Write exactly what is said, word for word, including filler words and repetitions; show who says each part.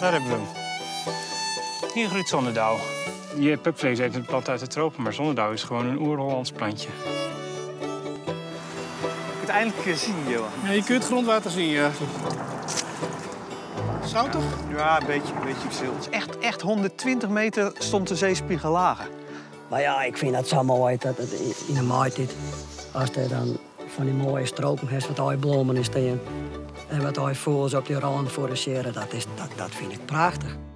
Speaker 1: Daar hebben we hem. Hier groeit zonnedauw. Je pupvlees eet een plant uit de tropen, maar zonnedauw is gewoon een oer-Hollands plantje.
Speaker 2: Het eindelijk zien, Johan.
Speaker 3: Ja, je kunt het grondwater zien, ja. Zoutig?
Speaker 2: Ja, een beetje, een beetje stil. Het is echt, echt honderdtwintig meter stond de zeespiegel lager.
Speaker 4: Maar ja, ik vind het zo mooi dat het in de maaitijd, als er dan van die mooie stroken heeft wat al bloemen is staan en wat al vogels op die rand forageren, dat, is, dat, dat vind ik prachtig.